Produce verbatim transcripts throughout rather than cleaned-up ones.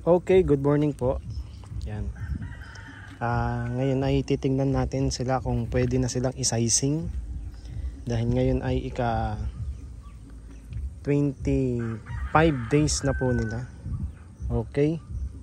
Okay, good morning po. Yan. Uh, ngayon ay titingnan natin sila kung pwede na silang isizing. Dahil ngayon ay ika twenty-five days na po nila. Okay.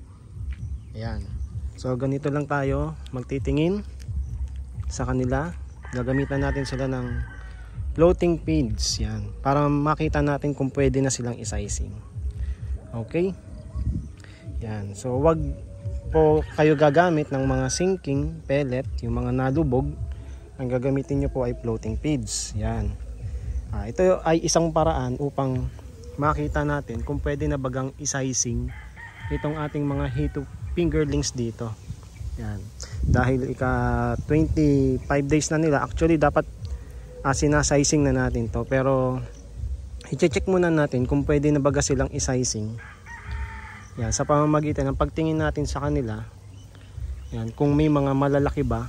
Ayan. So ganito lang tayo magtitingin sa kanila. Gagamitan natin sila ng floating feeds. Yan. Para makita natin kung pwede na silang isizing. Okay. Yan. So wag po kayo gagamit ng mga sinking pellet, yung mga nalubog. Ang gagamitin nyo po ay floating feeds. Yan. Ah, ito ay isang paraan upang makita natin kung pwede na bagang isizing itong ating mga hito fingerlings dito. Yan. Dahil ika twenty-five days na nila, actually dapat ah, sinasizing na natin to. Pero i-check muna natin kung pwede na baga silang isizing. Yan, sa pamamagitan ng pagtingin natin sa kanila. Yan, kung may mga malalaki ba,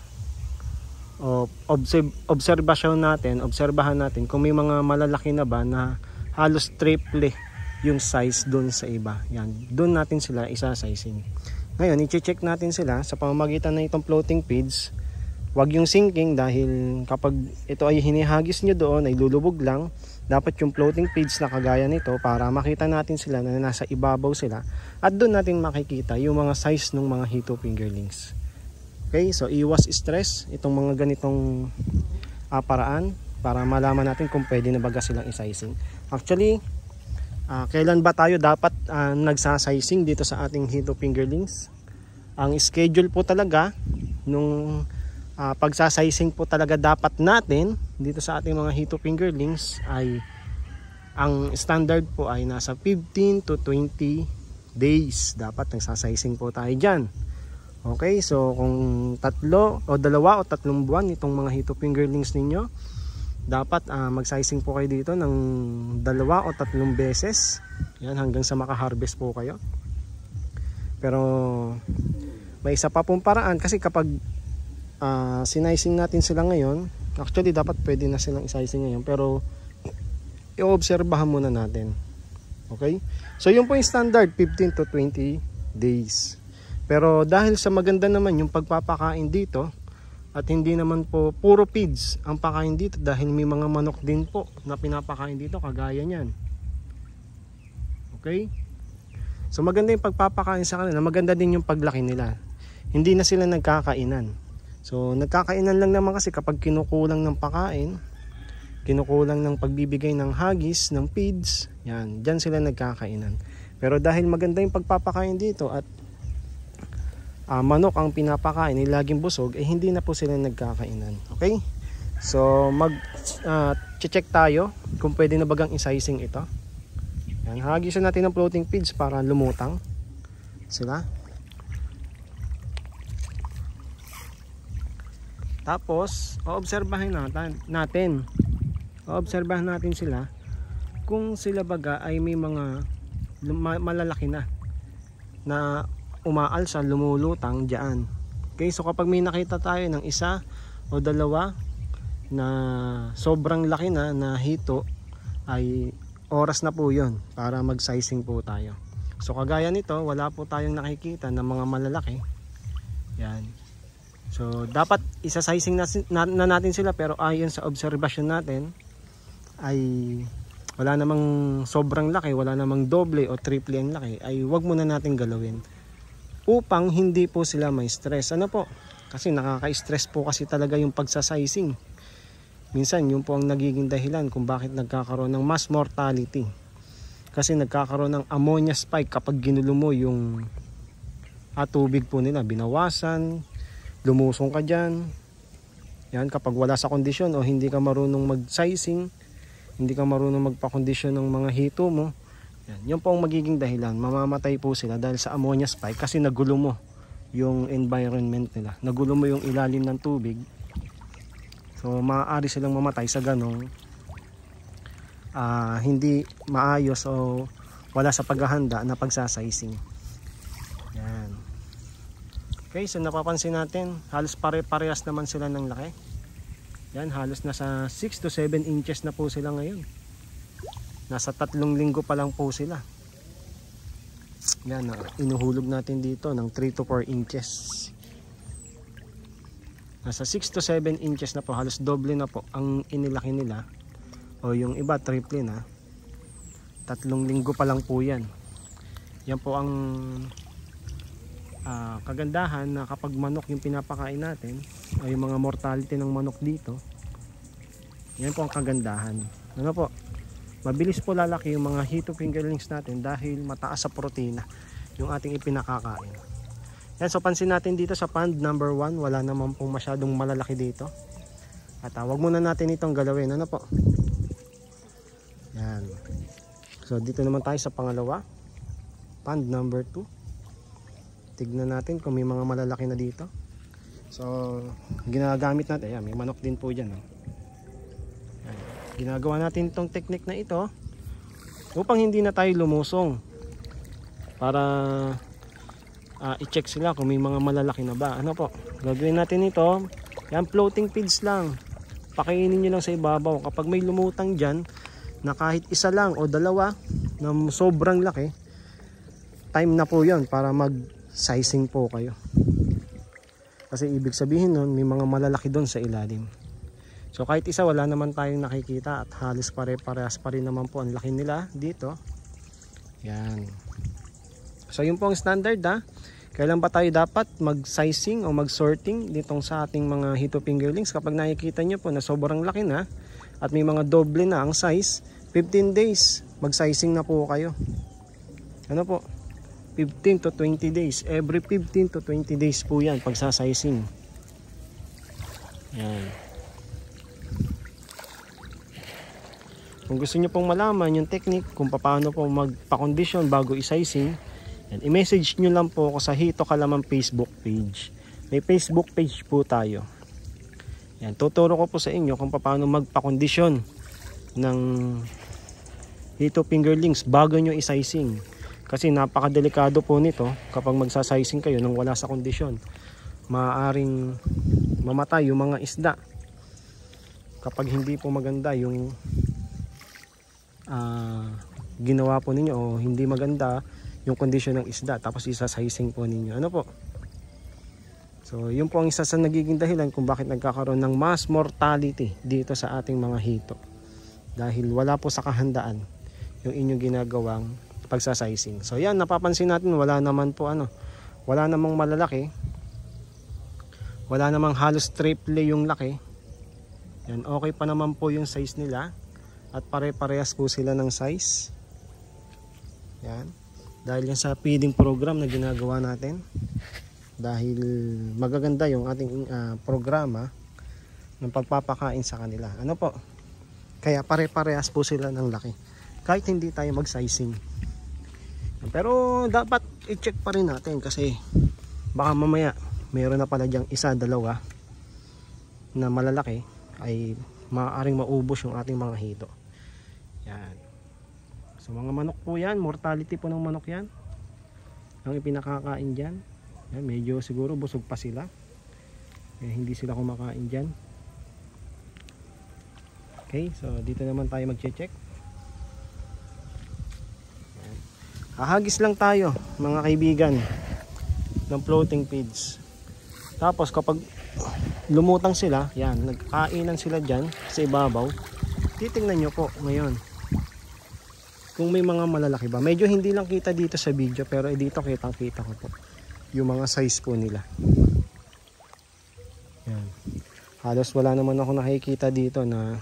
o observe, obserbasyon natin, obserbahan natin kung may mga malalaki na ba na halos triple yung size doon sa iba. Yan, doon natin sila isa-sizing. Ngayon, i-check natin sila sa pamamagitan ng itong floating feeds. Huwag yung sinking dahil kapag ito ay hinihagis nyo doon ay lulubog lang. Dapat yung floating feeds na kagaya nito para makita natin sila na nasa ibabaw sila. At doon natin makikita yung mga size ng mga hito fingerlings. Okay, so iwas stress itong mga ganitong uh, paraan para malaman natin kung pwede na baga silang isizing. Actually, uh, kailan ba tayo dapat uh, nagsasizing dito sa ating hito fingerlings? Ang schedule po talaga nung uh, pagsasizing po talaga dapat natin dito sa ating mga hito fingerlings ay ang standard po ay nasa fifteen to twenty days dapat nagsasizing po tayo dyan. Okay, so kung tatlo o dalawa o tatlong buwan itong mga hito fingerlings ninyo, dapat uh, mag-sizing po kayo dito ng dalawa o tatlong beses. Yan, hanggang sa maka-harvest po kayo. Pero may isa pa pong paraan kasi kapag uh, sinizing natin sila ngayon, actually dapat pwede na silang isizing ngayon, pero i-obserbahan muna natin. Okay? So yun po yung standard, fifteen to twenty days. Pero dahil sa maganda naman yung pagpapakain dito at hindi naman po puro feeds ang pakain dito dahil may mga manok din po na pinapakain dito kagaya niyan. Okay? So maganda yung pagpapakain sa kanila, maganda din yung paglaki nila. Hindi na sila nagkakainan. So nagkakainan lang naman kasi kapag kinukulang ng pakain, kinukulang ng pagbibigay ng hagis, ng feeds, yan, dyan sila nagkakainan. Pero dahil maganda yung pagpapakain dito at Uh, manok ang pinapakain ay laging busog, eh hindi na po sila nagkakainan. Okay? So mag uh, check tayo kung pwede na bagang isizing ito. Yan, hagisan natin ng floating feeds para lumutang sila. Tapos oobserbahin natin natin. Oobserbahan natin sila kung sila baga ay may mga malalaki na na umaalsa, lumulutang diyan. Okay, so kapag may nakita tayo ng isa o dalawa na sobrang laki na na hito, ay oras na po yun para mag-sizing po tayo. So kagaya nito, wala po tayong nakikita ng mga malalaki. Yan. So dapat isa-sizing na, na, na natin sila, pero ayon sa observation natin ay wala namang sobrang laki, wala namang doble o triple ang laki, ay wag muna natin galawin. Upang hindi po sila may stress. Ano po? Kasi nakaka-stress po kasi talaga yung pagsasizing. Minsan yun po ang nagiging dahilan kung bakit nagkakaroon ng mass mortality. Kasi nagkakaroon ng ammonia spike kapag ginulo mo yung ah, tubig po nila. Binawasan, lumusong ka dyan. Yan, kapag wala sa kondisyon o hindi ka marunong mag-sizing, hindi ka marunong magpa-kondisyon ng mga hito mo, yan, yun po ang magiging dahilan. Mamamatay po sila dahil sa ammonia spike kasi nagulo mo yung environment nila. Nagulo mo yung ilalim ng tubig. So maaari silang mamatay sa ganong uh, hindi maayos o wala sa paghahanda na pagsasizing. Yan. Okay, so napapansin natin halos pare-parehas naman sila ng laki. Yan, halos nasa six to seven inches na po sila ngayon. Nasa tatlong linggo pa lang po sila. Yan, uh, inuhulog natin dito ng three to four inches. Nasa six to seven inches na po, halos doble na po ang inilaki nila. O yung iba triple na. Tatlong linggo pa lang po yan. Yan po ang uh, kagandahan na kapag manok yung pinapakain natin, o yung mga mortality ng manok dito, yan po ang kagandahan. Ano po? Mabilis po lalaki yung mga Heato fingerlings natin dahil mataas sa protina yung ating ipinakakain. Yan, so pansin natin dito sa pond number one, wala naman pong masyadong malalaki dito. At uh, wag muna natin itong galawin. Ano po? Yan. So dito naman tayo sa pangalawa, pond number two. Tignan natin kung may mga malalaki na dito. So ginagamit natin, yan, may manok din po dyan. Oh. Ginagawa natin itong technique na ito upang hindi na tayo lumusong, para uh, i-check sila kung may mga malalaki na ba. Ano po, gagawin natin ito, yan, floating feeds lang, pakainin nyo lang sa ibabaw. Kapag may lumutang dyan na kahit isa lang o dalawa na sobrang laki, time na po yon para mag sizing po kayo, kasi ibig sabihin nun may mga malalaki doon sa ilalim. So kahit isa, wala naman tayong nakikita at halos pare-parehas pa rin naman po ang laki nila dito. Yan. So yun po ang standard ha. Kailan ba tayo dapat mag-sizing o mag-sorting ditong sa ating mga Heato fingerlings? Kapag nakikita nyo po na sobrang laki na at may mga doble na ang size, fifteen days mag-sizing na po kayo. Ano po? fifteen to twenty days. Every fifteen to twenty days po yan pagsa-sizing. Yan. Kung gusto nyo pong malaman yung technique kung paano po magpa-condition bago i-sizing, i-message nyo lang po ako sa Heato Kalaman Facebook page. May Facebook page po tayo. Yan, tuturo ko po sa inyo kung paano magpa-condition ng Heato fingerlings bago nyo i-sizing. Kasi napakadelikado po nito kapag magsa-sizing kayo nang wala sa kondisyon. Maaaring mamatay yung mga isda kapag hindi po maganda yung Uh, ginawa po ninyo, o hindi maganda yung kondisyon ng isda, tapos isa-sizing po ninyo. Ano po? So yun po ang isa sa nagiging dahilan kung bakit nagkakaroon ng mass mortality dito sa ating mga hito, dahil wala po sa kahandaan yung inyong ginagawang pagsasizing. So yan, napapansin natin wala naman po ano, wala namang malalaki, wala namang halos triple yung laki. Yan, okay pa naman po yung size nila. At pare-parehas po sila ng size. Yan. Dahil yan sa feeding program na ginagawa natin. Dahil magaganda yung ating uh, programa ng pagpapakain sa kanila. Ano po? Kaya pare-parehas po sila ng laki. Kahit hindi tayo mag-sizing. Pero dapat i-check pa rin natin kasi baka mamaya mayroon na pala dyang isa, dalawa na malalaki ay maaaring maubos yung ating mga hito. Yan. So mga manok po yan, mortality po ng manok yan ang ipinakakain dyan. Yan, medyo siguro busog pa sila, eh, hindi sila kumakain dyan. Okay, so dito naman tayo mag-check. Hahagis lang tayo mga kaibigan ng floating feeds. Tapos kapag lumutang sila, yan, nagkainan sila dyan sa ibabaw, titingnan nyo po ngayon kung may mga malalaki ba. Medyo hindi lang kita dito sa video, pero eh, dito kitang kita ko po yung mga size po nila. Yan. Halos wala naman ako nakikita dito na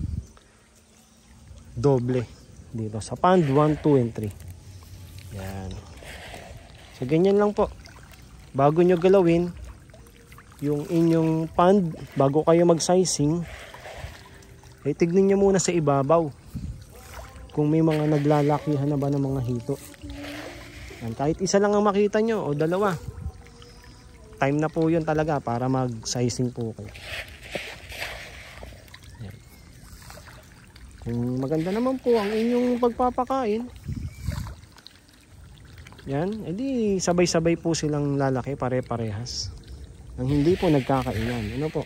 doble dito sa pond one, two, and three. Yan. So ganyan lang po. Bago nyo galawin yung inyong pond, bago kayo mag-sizing, eh tignan nyo muna sa ibabaw kung may mga naglalakihan na ba ng mga hito. Yan, kahit isa lang ang makita nyo o dalawa, time na po yun talaga para mag-sizing po kayo. Yan. Kung maganda naman po ang inyong pagpapakain, yan, edi sabay-sabay po silang lalaki, pare-parehas. Ang hindi po nagkakainan. Ano po?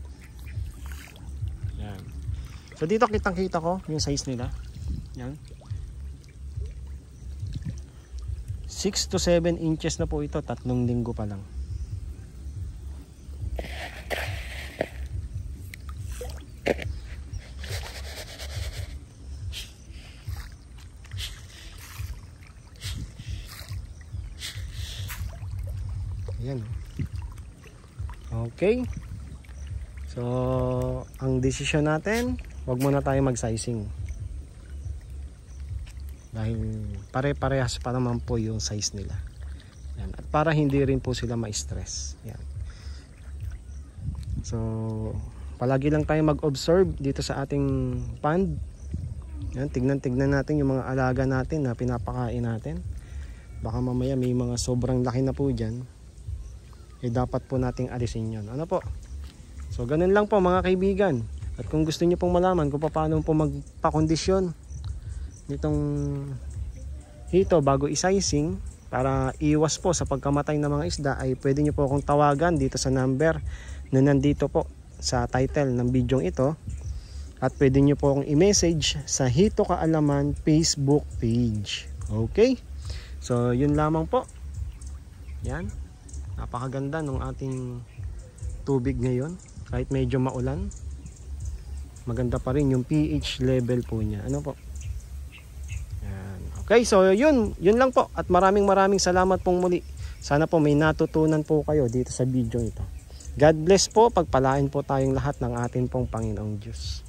Yan. So dito kitang-kita ko yung size nila. Yan. six to seven inches na po ito, tatlong linggo pa lang. Ayan. Okay. So, ang desisyon natin, wag muna tayo mag-sizing. Dahil pare-parehas pa naman po yung size nila. Yan. At para hindi rin po sila ma-stress. Yan. So, palagi lang tayo mag-observe dito sa ating pond. Yan. Tignan-tignan natin yung mga alaga natin na pinapakain natin. Baka mamaya may mga sobrang laki na po dyan. Eh dapat po nating alisin yun. Ano po? So, ganun lang po mga kaibigan. At kung gusto niyo pong malaman kung paano po magpakondisyon nitong hito bago isizing para iwas po sa pagkamatay ng mga isda, ay pwede nyo po akong tawagan dito sa number na nandito po sa title ng video ito, at pwede nyo po akong i-message sa Hito Kaalaman Facebook page. Okay, so yun lamang po. Yan, napakaganda ng ating tubig ngayon kahit medyo maulan, maganda pa rin yung pH level po niya. Ano po? Okay, so yun, yun lang po. At maraming maraming salamat pong muli. Sana po may natutunan po kayo dito sa video ito. God bless po, pagpalain po tayong lahat ng ating pong Panginoong Diyos.